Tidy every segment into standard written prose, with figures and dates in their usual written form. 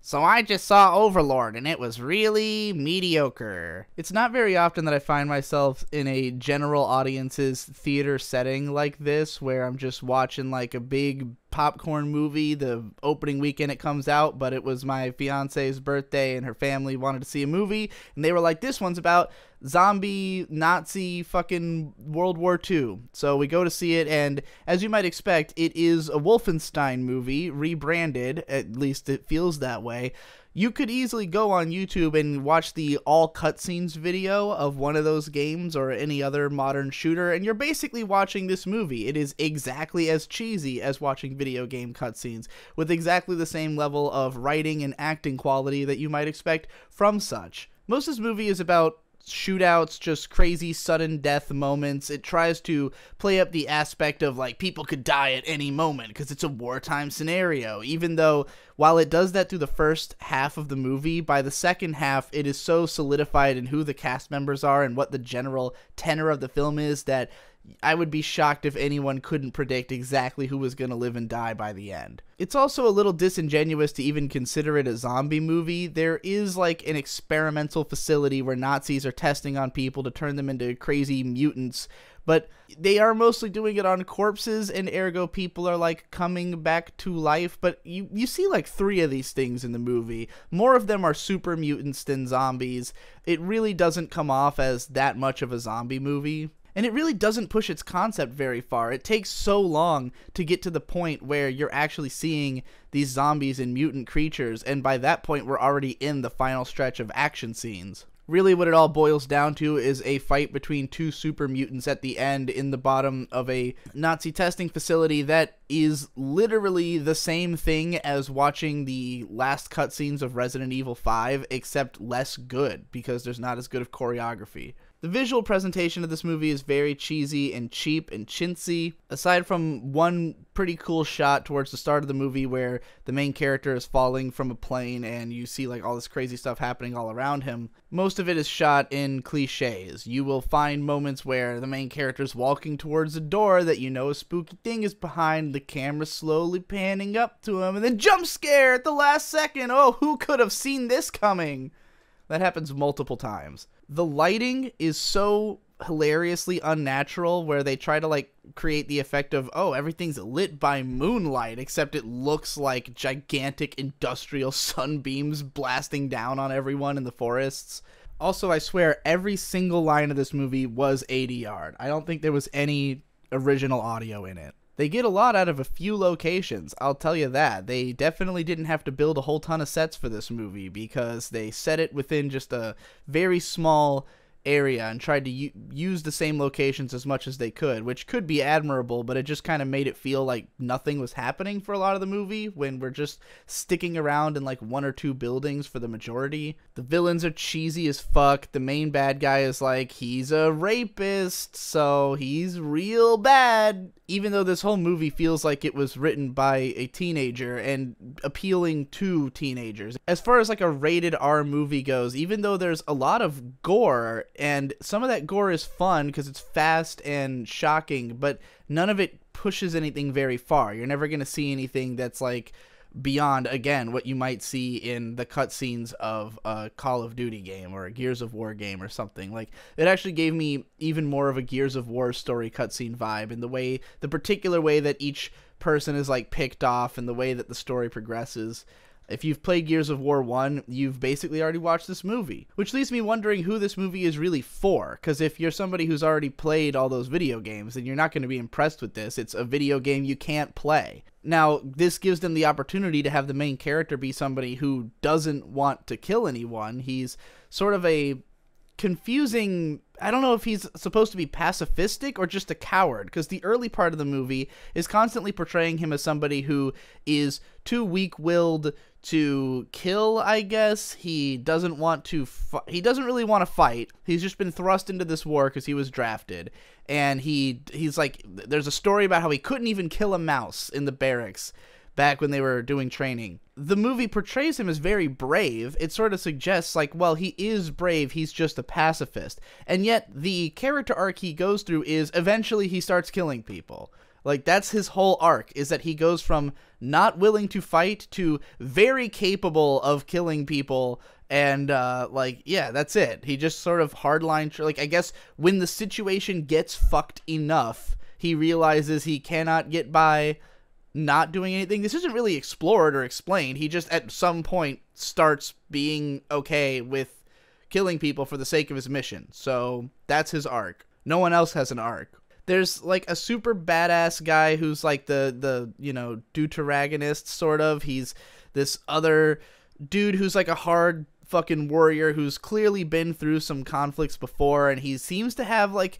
So I just saw Overlord, and it was really mediocre. It's not very often that I find myself in a general audience's theater setting like this, where I'm just watching like a big popcorn movie the opening weekend it comes out, but it was my fiance's birthday and her family wanted to see a movie, and they were like, this one's about zombie Nazi fucking World War II. So we go to see it, and as you might expect, it is a Wolfenstein movie rebranded. At least it feels that way. You could easily go on YouTube and watch the all cutscenes video of one of those games or any other modern shooter, and you're basically watching this movie. It is exactly as cheesy as watching video game cutscenes, with exactly the same level of writing and acting quality that you might expect from such. Most of this movie is about shootouts, just crazy sudden death moments. It tries to play up the aspect of like people could die at any moment because it's a wartime scenario, even though while it does that through the first half of the movie, by the second half it is so solidified in who the cast members are and what the general tenor of the film is that I would be shocked if anyone couldn't predict exactly who was going to live and die by the end. It's also a little disingenuous to even consider it a zombie movie. There is like an experimental facility where Nazis are testing on people to turn them into crazy mutants, but they are mostly doing it on corpses, and ergo people are like coming back to life. But you see like 3 of these things in the movie. More of them are super mutants than zombies. It really doesn't come off as that much of a zombie movie. And it really doesn't push its concept very far. It takes so long to get to the point where you're actually seeing these zombies and mutant creatures, and by that point we're already in the final stretch of action scenes. Really what it all boils down to is a fight between 2 super mutants at the end in the bottom of a Nazi testing facility that is literally the same thing as watching the last cutscenes of Resident Evil 5, except less good because there's not as good of choreography. The visual presentation of this movie is very cheesy and cheap and chintzy. Aside from one pretty cool shot towards the start of the movie where the main character is falling from a plane and you see like all this crazy stuff happening all around him, most of it is shot in cliches. You will find moments where the main character is walking towards a door that you know a spooky thing is behind, the camera slowly panning up to him, and then jump scare at the last second. Oh, who could have seen this coming? That happens multiple times. The lighting is so hilariously unnatural, where they try to like create the effect of, oh, everything's lit by moonlight, except it looks like gigantic industrial sunbeams blasting down on everyone in the forests. Also, I swear every single line of this movie was ADR'd. I don't think there was any original audio in it. They get a lot out of a few locations, I'll tell you that. They definitely didn't have to build a whole ton of sets for this movie because they set it within just a very small area and tried to use the same locations as much as they could, which could be admirable, but it just kind of made it feel like nothing was happening for a lot of the movie when we're just sticking around in like 1 or 2 buildings for the majority. The villains are cheesy as fuck. The main bad guy is like, he's a rapist, so he's real bad, even though this whole movie feels like it was written by a teenager and appealing to teenagers. As far as like a rated R movie goes, even though there's a lot of gore, and some of that gore is fun because it's fast and shocking, but none of it pushes anything very far. You're never going to see anything that's like beyond, again, what you might see in the cutscenes of a Call of Duty game or a Gears of War game or something. Like, it actually gave me even more of a Gears of War story cutscene vibe in the particular way that each person is like picked off and the way that the story progresses. If you've played Gears of War 1, you've basically already watched this movie, which leaves me wondering who this movie is really for, because if you're somebody who's already played all those video games, then you're not going to be impressed with this. It's a video game you can't play. Now, this gives them the opportunity to have the main character be somebody who doesn't want to kill anyone. He's sort of a confusing, I don't know if he's supposed to be pacifistic or just a coward, because the early part of the movie is constantly portraying him as somebody who is too weak-willed to kill, I guess. He doesn't want to he doesn't really want to fight. He's just been thrust into this war because he was drafted, and he's like, there's a story about how he couldn't even kill a mouse in the barracks back when they were doing training. The movie portrays him as very brave. It sort of suggests, like, well, he is brave, he's just a pacifist. And yet, the character arc he goes through is eventually he starts killing people. Like, that's his whole arc, is that he goes from not willing to fight to very capable of killing people. And, like, yeah, that's it. He just sort of hardline, like, I guess when the situation gets fucked enough, he realizes he cannot get by not doing anything. This isn't really explored or explained. He just, at some point, starts being okay with killing people for the sake of his mission. So, that's his arc. No one else has an arc. There's, like, a super badass guy who's, like, the you know, deuteragonist, sort of. He's this other dude who's, like, a hard fucking warrior who's clearly been through some conflicts before, and he seems to have, like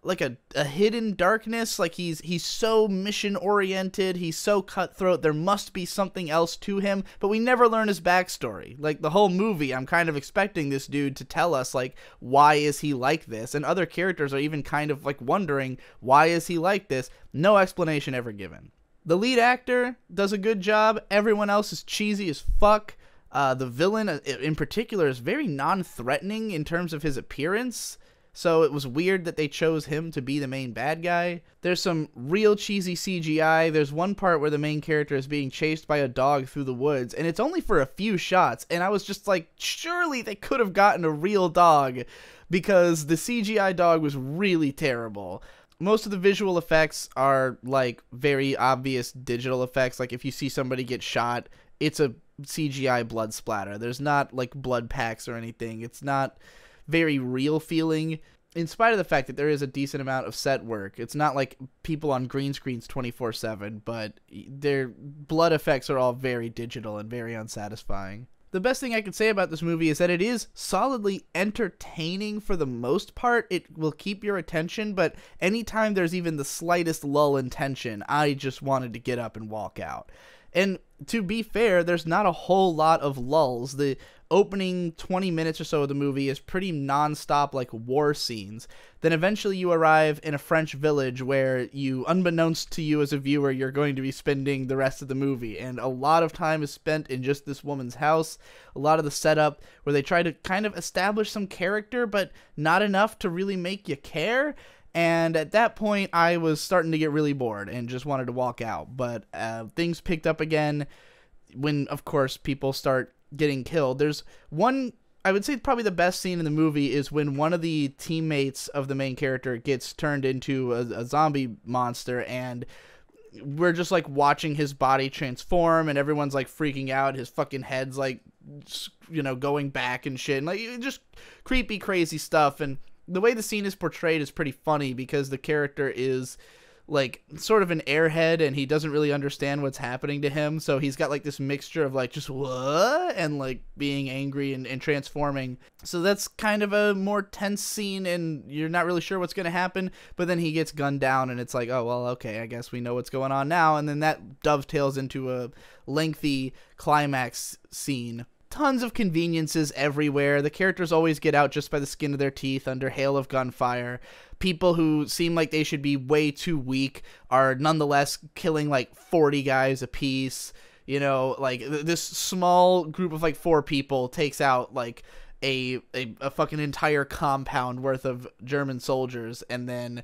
a hidden darkness. Like, he's so mission-oriented, he's so cutthroat, there must be something else to him, but we never learn his backstory. Like, the whole movie, I'm kind of expecting this dude to tell us, like, why is he like this? And other characters are even kind of, like, wondering, why is he like this? No explanation ever given. The lead actor does a good job. Everyone else is cheesy as fuck. The villain, in particular, is very non-threatening in terms of his appearance. So it was weird that they chose him to be the main bad guy. There's some real cheesy CGI. There's one part where the main character is being chased by a dog through the woods, and it's only for a few shots, and I was just like, surely they could have gotten a real dog, because the CGI dog was really terrible. Most of the visual effects are, like, very obvious digital effects. Like, if you see somebody get shot, it's a CGI blood splatter. There's not, like, blood packs or anything. It's not very real feeling, in spite of the fact that there is a decent amount of set work. It's not like people on green screens 24/7, but their blood effects are all very digital and very unsatisfying. The best thing I can say about this movie is that it is solidly entertaining for the most part. It will keep your attention, but anytime there's even the slightest lull in tension, I just wanted to get up and walk out. And to be fair, there's not a whole lot of lulls. The opening 20 minutes or so of the movie is pretty non-stop, like, war scenes. Then eventually you arrive in a French village where you, unbeknownst to you as a viewer, you're going to be spending the rest of the movie. And a lot of time is spent in just this woman's house. A lot of the setup where they try to kind of establish some character, but not enough to really make you care. And at that point, I was starting to get really bored and just wanted to walk out. But things picked up again when, of course, people start getting killed. There's one, I would say probably the best scene in the movie is when one of the teammates of the main character gets turned into a zombie monster, and we're just, like, watching his body transform, and everyone's, like, freaking out. His fucking head's, like, you know, going back and shit. And, like, just creepy, crazy stuff. And the way the scene is portrayed is pretty funny because the character is, like, sort of an airhead, and he doesn't really understand what's happening to him. So he's got, like, this mixture of, like, just what? And, like, being angry and transforming. So that's kind of a more tense scene, and you're not really sure what's going to happen. But then he gets gunned down, and it's like, oh, well, okay, I guess we know what's going on now. And then that dovetails into a lengthy climax scene. Tons of conveniences everywhere. The characters always get out just by the skin of their teeth under hail of gunfire. People who seem like they should be way too weak are nonetheless killing, like, 40 guys apiece. You know, like, this small group of, like, 4 people takes out, like, a fucking entire compound worth of German soldiers. And then,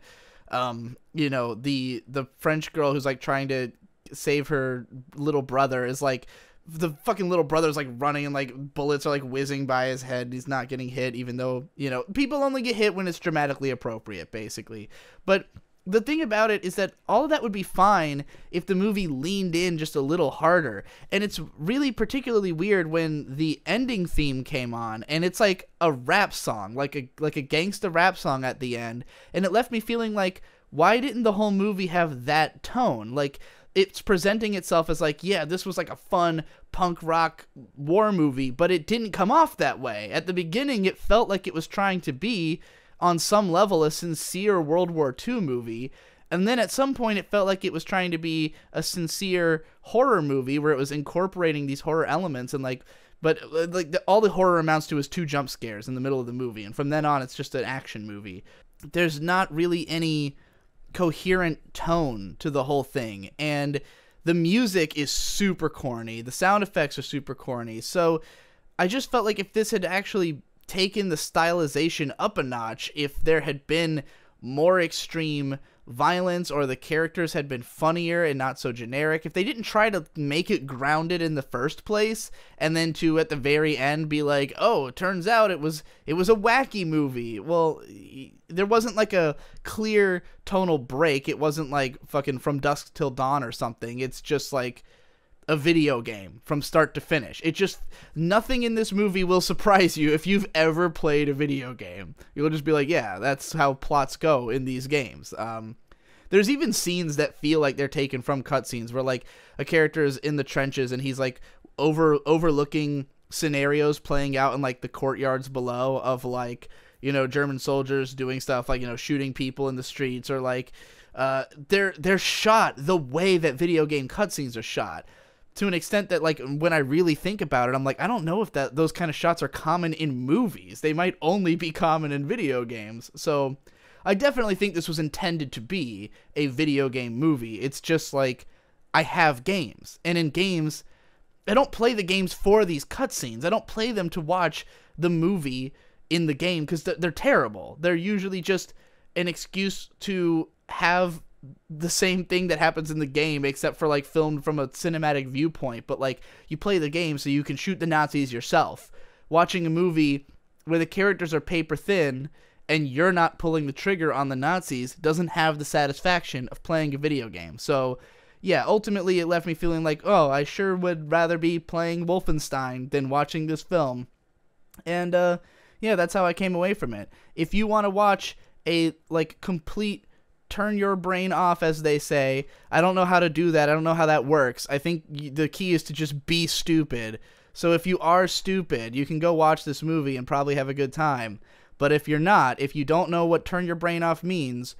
you know, the French girl who's, like, trying to save her little brother is, like, the fucking little brother's, like, running, and, like, bullets are, like, whizzing by his head. He's not getting hit, even though, you know, people only get hit when it's dramatically appropriate, basically. But the thing about it is that all of that would be fine if the movie leaned in just a little harder. And it's really particularly weird when the ending theme came on, and it's like a rap song, like a gangsta rap song at the end. And it left me feeling like, why didn't the whole movie have that tone? Like, it's presenting itself as, like, yeah, this was, like, a fun punk rock war movie, but it didn't come off that way. At the beginning, it felt like it was trying to be, on some level, a sincere World War II movie, and then at some point it felt like it was trying to be a sincere horror movie where it was incorporating these horror elements, and, like, but, like, all the horror amounts to is 2 jump scares in the middle of the movie, and from then on it's just an action movie. There's not really any coherent tone to the whole thing, and the music is super corny. The sound effects are super corny. So I just felt like if this had actually taken the stylization up a notch, if there had been more extreme violence or the characters had been funnier and not so generic, if they didn't try to make it grounded in the first place and then to at the very end be like, oh, it turns out it was a wacky movie. Well, there wasn't like a clear tonal break. It wasn't like fucking From Dusk Till Dawn or something. It's just like a video game from start to finish. Nothing in this movie will surprise you if you've ever played a video game. You'll just be like, yeah, that's how plots go in these games. There's even scenes that feel like they're taken from cutscenes where like a character is in the trenches and he's like overlooking scenarios playing out in like the courtyards below of like, you know, German soldiers doing stuff like, you know, shooting people in the streets, or like they're shot the way that video game cutscenes are shot, to an extent that, like, when I really think about it, I'm like, I don't know if those kind of shots are common in movies. They might only be common in video games. So I definitely think this was intended to be a video game movie. It's just like, I have games, and in games, I don't play the games for these cutscenes. I don't play them to watch the movie in the game because they're terrible. They're usually just an excuse to have the same thing that happens in the game, except for like filmed from a cinematic viewpoint. But like, you play the game so you can shoot the Nazis yourself. Watching a movie where the characters are paper thin and you're not pulling the trigger on the Nazis doesn't have the satisfaction of playing a video game. So yeah, ultimately it left me feeling like, oh, I sure would rather be playing Wolfenstein than watching this film. And yeah, that's how I came away from it. If you want to watch a like complete turn your brain off, as they say, I don't know how to do that. I don't know how that works. I think the key is to just be stupid. So if you are stupid, you can go watch this movie and probably have a good time. But if you're not, if you don't know what turn your brain off means,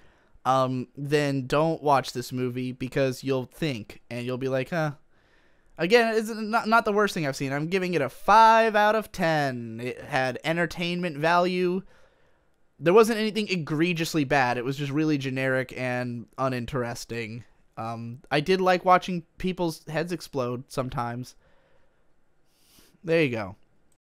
then don't watch this movie, because you'll think and you'll be like, huh. Again, it's not the worst thing I've seen. I'm giving it a 5 out of 10. It had entertainment value. There wasn't anything egregiously bad. It was just really generic and uninteresting. I did like watching people's heads explode sometimes. There you go.